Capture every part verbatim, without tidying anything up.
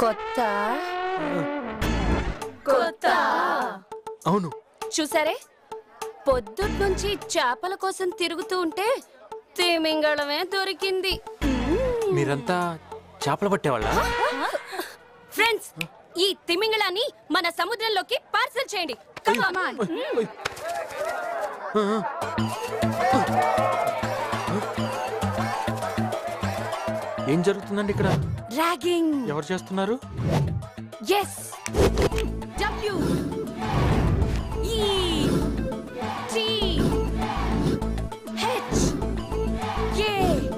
కొత్త కొత్త అవును చూసారే పొద్దుట్ నుంచి చేపల కోసం తిరుగుతూ ఉంటే తిమింగళమే దొరికింది. మీరంతా చేపలు పట్టేవాళ్ళ? ఫ్రెండ్స్, ఈ తిమింగళాన్ని మన సముద్రంలోకి పార్సల్ చేయండి. ఏం జరుగుతుందండి ఇక్కడ? ర్యాగింగ్. ఎవరు చేస్తున్నారు? S W E T H A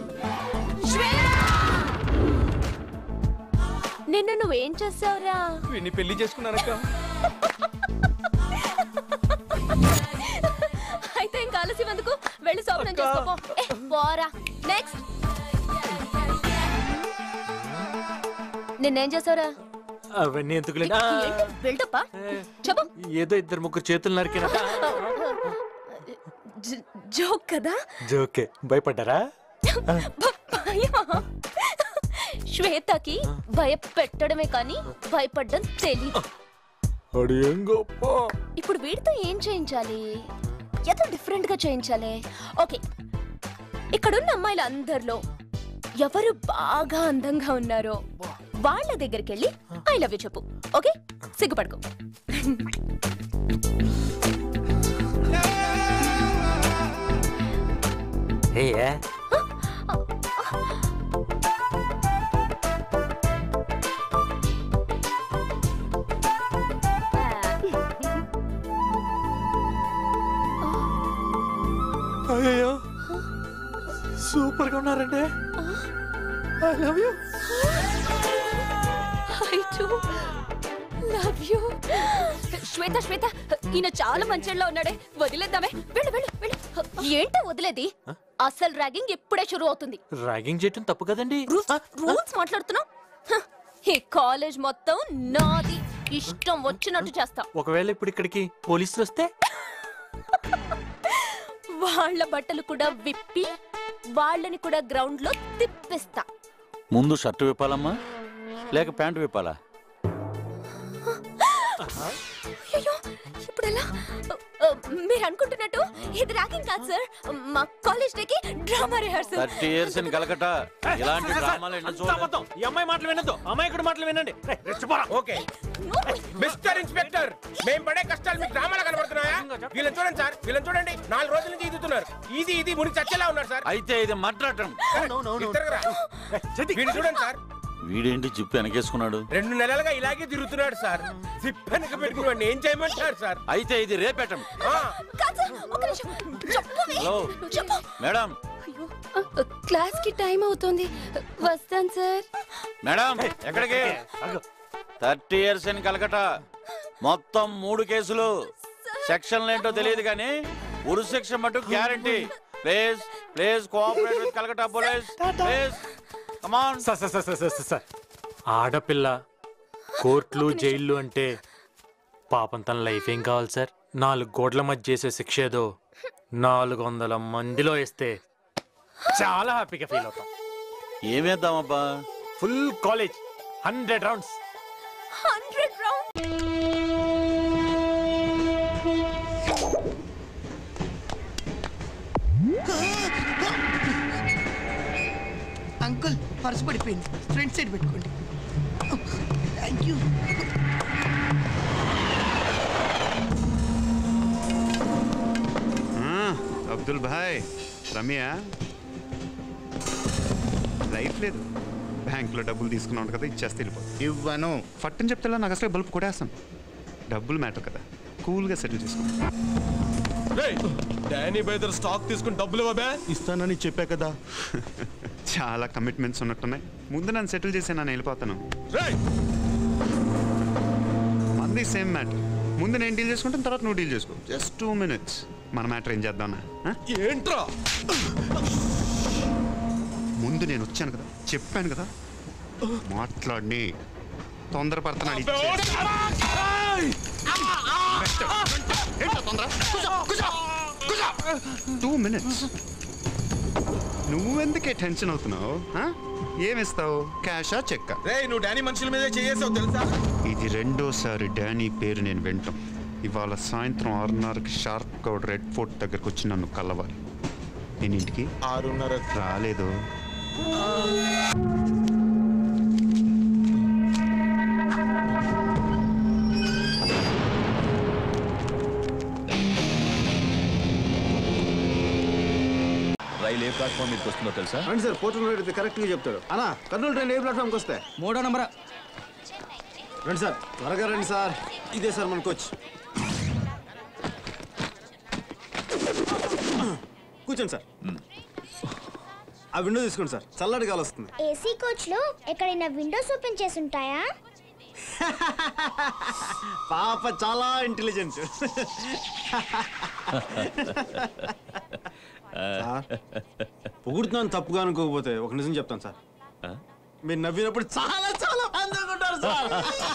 నిన్ను నువ్వేం చేసావురా? వీడిని పెళ్లి చేసుకున్నానక్క. అయితే ఇంకా ఆలస్యం ఎందుకు? వెళ్ళి శోభనం చేసుకోపో. పోరా. నెక్స్ట్. నిన్నేం చేసావురా? అవన్నీ ఎందుకు? బిల్డప్పా? చెప్పు. ఏదో ఇద్దరు ముగ్గురు చేతులు నరికిన జోక్ కదా? జోకే. భయపడ్డారా? శ్వేతకి భయపెట్టడమే కానీ భయపడ్డం తెలీదు. ఇప్పుడు వీడితో ఏం చేయించాలి? ఏదో డిఫరెంట్ గా చేయించాలి. ఓకే, ఇక్కడున్న అమ్మాయిల అందరిలో ఎవరు బాగా అందంగా ఉన్నారో వాళ్ళ దగ్గరికి వెళ్ళి ఐ లవ్ యూ చెప్పు. ఓకే, సిగ్గుపడుకో. అయ్యో, సూపర్ గా ఉన్నారండి. I love you. I too love you. Swetha Swetha, ఈయన చాలా మంచిలో ఉన్నాడే, వదిలేద్దామే. వెళ్ళు వెళ్ళు వెళ్ళు. ఏంటో వదిలేది? అసలు ర్యాగింగ్ ఎప్పుడే షురు అవుతుంది. ర్యాగింగ్ చేయటం తప్పు కదండి. రూల్స్ మాట్లాడుతున్నావు? ఈ కాలేజ్ మొత్తం నాది, ఇష్టం వచ్చినట్టు చేస్తా. ఒకవేళ ఇప్పుడు ఇక్కడికి పోలీసులు వస్తే వాళ్ళ బట్టలు కూడా విప్పి వాళ్ళని కూడా గ్రౌండ్ లో తిప్పిస్తా. ముందు షర్ట్ విప్పాలమ్మా లేక ప్యాంటు విప్పాలా? అయ్యో, ఇప్పుడు ఎలా? మీరు అనుకుంటున్నట్టు ఇది ర్యాగింగ్ కాదు సార్, మా కాలేజ్ డేకి drama rehearsal. Thirty years in Calcutta ఇలాంటి డ్రామాలు ఎన్నో చూడలేదు. ఈ అమ్మాయి మాటలు వినొద్దు, అమ్మాయి కూడా మాటలు వినండి. ఓకే మిస్టర్ ఇన్స్పెక్టర్, మేము పడే కష్టాలు మీకు డ్రామాలా కనబడుతున్నాయా? వీళ్ళని చూడండి సార్, వీళ్ళని చూడండి. నాలుగు రోజుల నుంచి ఈదుతున్నారు. ఇది ఇది మునికి చచ్చేలా ఉన్నారు సార్. అయితే ఇది మడ్రటం. వీడిని చూడండి సార్. వీడేంటి జిప్ వెనకేసుకున్నాడు? రెండు నెలలుగా ఇలాగే తిరుగుతున్నాడు సార్. జిప్ వెనక పెట్టుకున్నాడు. ఏం చేయమంటారు సార్? అయితే ఇది రేపేటం. మేడం, క్లాస్ కి టైం అవుతుంది, వస్తాను సార్. మేడం ఎక్కడికి? థర్టీ ఇయర్స్ ఇన్ కలకట్టా, మొత్తం మూడు కేసులు. సెక్షన్లు ఏంటో తెలియదు కానీ ఉరు సెక్షన్ మటు guarantee. Please please cooperate with Calcutta police please. Come on. Sir sir sir sir sir, ఆడపిల్ల కోర్టులు జైళ్ళు అంటే పాపం తన లైఫ్ ఏం కావాలి సార్? నాలుగు గోడ్ల మధ్య చేసే శిక్ష ఏదో నాలుగు వందల మందిలో వేస్తే చాలా హ్యాపీగా ఫీల్ అవుతాం. ఏమేద్దామబ్బా? Full college hundred rounds. Hundred rounds. Uncle purse పడిపోయింది, ఫ్రంట్ సైడ్ పెట్టుకోండి. Thank you. Abdul bhai, Ramya life లేదు. బ్యాంకులో డబ్బులు తీసుకున్నాను కదా, ఇచ్చేస్తే వెళ్ళిపోతుంది. ఇవ్వను. ఫట్టని చెప్తే నాకు అసలు బల్బు కొట్టేస్తాను. డబ్బులు మ్యాటర్ కదా, కూల్గా సెటిల్ చేసుకో. డానీ బై దగ్గర స్టాక్ తీసుకుని డబ్బులు ఇవ్వబే. ఇస్తానని చెప్పా కదా. చాలా కమిట్మెంట్స్ ఉన్నట్టున్నాయి. ముందు నన్ను సెటిల్ చేసి నన్ను వెళ్ళిపోతాను. మంది సేమ్ మ్యాటర్. ముందు నేను డీల్ చేసుకుంటాను, తర్వాత నువ్వు డీల్ చేసుకో. Just two minutes. మన మ్యాటర్ ఏం చేద్దామన్నా? ఏంట్రా? ముందు నేను వచ్చాను కదా, చెప్పాను కదా, మాట్లాడి తొందరపడుతున్నాను. Two minutes. నువ్వెందుకే టెన్షన్ అవుతున్నావు? ఏమిస్తావు? క్యాషా చెక్కా? రే నువ్వు డానీ మనుషుల మీదే చేసావు తెలుసా? ఇది రెండోసారి డానీ పేరు నేను వింటాం. ఇవాళ సాయంత్రం ఆరున్నరకి షార్ప్గా రెడ్ ఫోర్ట్ దగ్గరకు వచ్చి నన్ను కలవాలి. నేను ఇంటికి ఆరున్నర రాలేదు. రైలు ఏ ప్లాట్ఫామ్ మీదకి వస్తుందో తెలుసా? అండి సార్, పోర్టల్ అయితే కరెక్ట్గా చెప్తాడు. అన్నా కర్నూలు ట్రైన్ ఏ ప్లాట్ఫామ్కి వస్తాయి? మూడో నంబర్. రండి సార్, త్వరగా రండి సార్. ఇదే సార్ మన కోచ్. కూర్చోండి సార్. ఆ విండో తీసుకోండి సార్, చల్లటి గాలి వస్తుంది. ఏసీ కోచ్ లో ఎక్కడైనా విండోస్ ఓపెన్ చేసి ఉంటాయా? పాప చాలా ఇంటెలిజెంట్. పొగుడుతున్నాను తప్పుగా అనుకోకపోతే ఒక నిజం చెప్తాను సార్. మీరు నవ్వినప్పుడు చాలా చాలా అందంగా ఉంటారు సార్.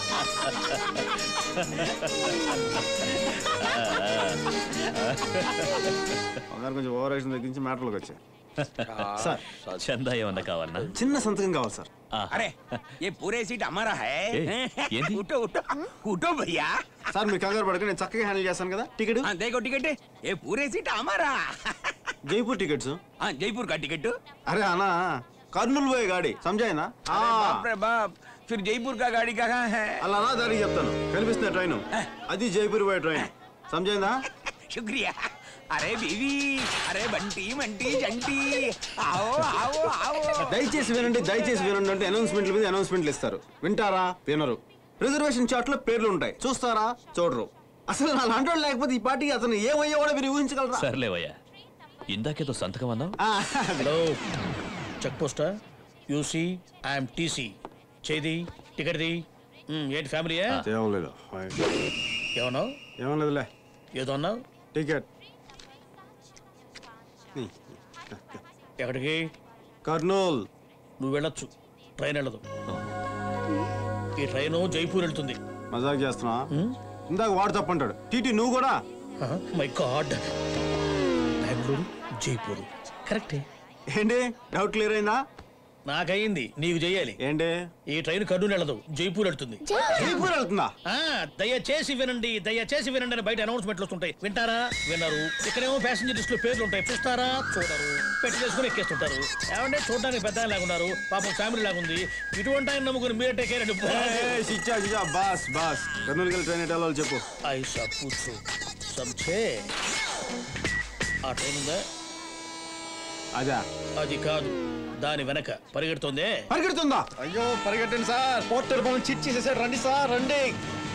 కొంచెం ఓవర్ యాక్షన్ తగ్గించి మ్యాటర్లోకి వచ్చాయి సార్. చందా ఏమన్నా కావాలన్నా? చిన్న సంతకం కావాలి సార్. అరే ఏ పూరే సీట్ హమారా హై. ఏంది? ఉఠో ఉఠో ఉఠో భయ్యా. సార్ మీరు కంగారు పడక, నేను చక్కగా హ్యాండిల్ చేస్తాను కదా. టికెట్ देखो टिकट ये पूरे सीट हमारा. జైపూర్ టికెట్స్. हाँ जयपुर का टिकट. అరే అన్నా, కర్నూలు పోయే గాడి సమజాయినా? बाप रे बाप, फिर जयपुर का गाड़ी कहाँ है? అలా నా దారి చెప్తాను. కనిపిస్తుంది ట్రైన్, అది జైపూర్ పోయే ట్రైన్. సమజైందా? शुक्रिया. अरे बीवी, अरे बंटी मंटी जंटी, आओ आओ आओ. దయచేసి వినండి, దయచేసి వినండి అంటే అనౌన్స్మెంట్ల మీద అనౌన్స్మెంట్లు ఇస్తారు. వింటారా? వినరు. రిజర్వేషన్ చార్ట్ లో పేర్లు ఉంటాయి, చూస్తారా? చూడరు. అసలు నా లాంటి లేకపోతే ఈ పార్టీకి అతను ఏమయ్యా కూడా మీరు ఊహించగలరా? సర్లేవయ్యా, ఇందాకేదో సంతకం అన్నావు. హలో, చెక్ పోస్టా? You see I'm TC. చేది టికెట్ ది. ఏంటి ఫ్యామిలీ? ఏమలేదు ఏమన్నావు? ఏమలేదులే. ఏదో అన్నావు. టికెట్ ఎక్కడికి? కర్నూల్. నువ్వు వెళ్ళొచ్చు, ట్రైన్ వెళ్ళదు. ఈ ట్రైన్ జైపూర్ వెళ్తుంది. మజాక్ చేస్తున్నా? ఇందాక వాడు తప్పంటాడు. టీటీ నువ్వు కూడా. మై గాడ్, బెంగళూరు జైపూర్ కరెక్టే. ఏంటి డౌట్ క్లియర్ అయిందా? నాకయింది, నీకు చెయ్యాలి. ఏంటి? ఈ ట్రైన్ కర్నూలు వెళ్ళదు, జైపూర్ వెళ్తుంది. జైపూర్ వెళ్తుందా? దయచేసి వినండి, దయచేసి వినండి అని బయట అనౌన్స్మెంట్లు వస్తుంటాయి. వింటారా? వినరు. ఇక్కడేమో ప్యాసింజర్ లిస్ట్ లో పేర్లు ఉంటాయి, చూస్తారా? చూడరు. పెట్టి చేసుకుని ఎక్కేస్తుంటారు. ఏమంటే చూడడానికి పెద్ద లాగున్నారు, పాపం ఫ్యామిలీ లాగుంది. ఇటువంటి ఆయన నమ్ముకుని మీరే టేక్ కేర్ అండి. బాస్ బాస్ కర్నూలుకి వెళ్ళి ట్రైన్ ఎట్లా చెప్పు. ఐసా పూచు సంచే. ఆ ట్రైన్ ఉందా? అదా? అది కాదు, దాని వెనక పరిగెడుతుందే. పరిగెడుతుందా? అయ్యో పరిగెట్టండి సార్, పోర్టర్ మనం చిట్ చేసేసాడు. రండి సార్ రండి.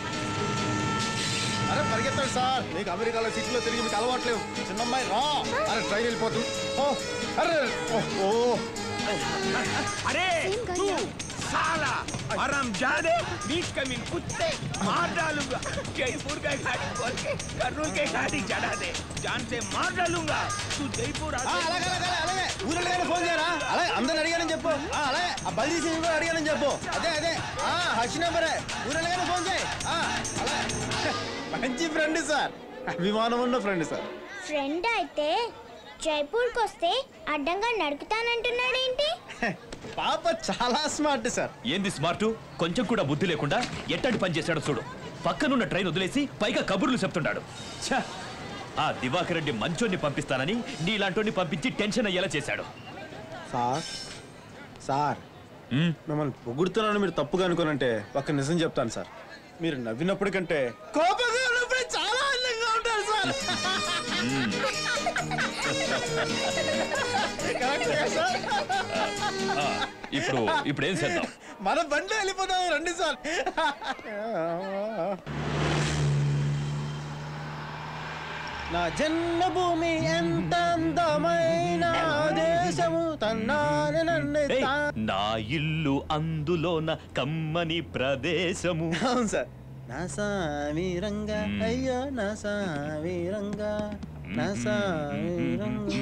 అరే పరిగెత్తండి సార్, మీకు అమెరికాలో సిటీలో తిరిగి మీకు అలవాట్లేవు. చిన్నమ్మాయి రా. అరే ట్రైన్ వెళ్ళిపోతుంది. ఓ అరే ఓ अरे तू साला हरामजादे, बीच कमीन कुत्ते, मार डालूंगा. जयपुर का गाड़ी बोल के कर्नूल के गाड़ी चढ़ा दे, जान से मार डालूंगा. तू जयपुर आ. అలాగే అలాగే అలాగే ఊరళ్ళగానే ఫోన్ చేయరా? అలాగే అందరిని అడిగానని చెప్పు. అలాగే ఆ బల్దీ సింగ్ కూడా అడిగానని చెప్పు. అదే అదే హర్షి నెంబరే. ఊరళ్ళగానే ఫోన్ చేయి. అలాగే మంచి ఫ్రెండ్ సార్, అభిమానం ఉన్న ఫ్రెండ్ సార్. ఫ్రెండ్ అయితే జైపూర్కి వస్తే అడ్డంగా నడుపుతానంటున్నాడేంటి? పాప చాలా స్మార్ట్ సార్. ఏంది స్మార్ట్? కొంచెం కూడా బుద్ధి లేకుండా ఎట్టంటి పని చేశాడు చూడు. పక్కనున్న ట్రైన్ వదిలేసి పైగా కబుర్లు చెప్తున్నాడు. ఛ! ఆ దివాకర్ రెడ్డి మంచోన్ని పంపిస్తానని నీలాంటోని పంపించి టెన్షన్ అయ్యేలా చేశాడు. సార్ సార్ మిమ్మల్ని పొగుడుతున్నాను మీరు తప్పుగా అనుకోనంటే ఒక నిజం చెప్తాను సార్. మీరు నవ్వినప్పటికంటే కోపంగా ఉన్నప్పుడు చాలా అందంగా ఉంటారు సార్. ఇప్పుడు ఇప్పుడు ఏం చేద్దాం? మన బండి వెళ్ళిపోదాం రండి సార్. నా జన్మభూమి ఎంత అందమైన దేశము తన్నానే నన్ను. నా ఇల్లు అందులోన కమ్మని ప్రదేశము. అవును సార్. నా సామి రంగా, అయ్యో నా సామి రంగా, నా సామి రంగా.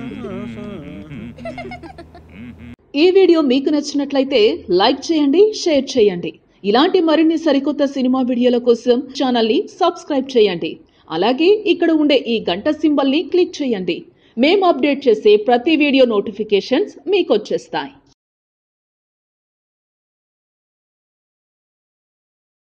ఈ వీడియో మీకు నచ్చినట్లయితే లైక్ చేయండి, షేర్ చేయండి. ఇలాంటి మరిన్ని సరికొత్త సినిమా వీడియోల కోసం ఛానల్ ని సబ్స్క్రైబ్ చేయండి. అలాగే ఇక్కడ ఉండే ఈ గంట సింబల్ ని క్లిక్ చేయండి. మేము అప్డేట్ చేసే ప్రతి వీడియో నోటిఫికేషన్స్ మీకు వచ్చేస్తాయి.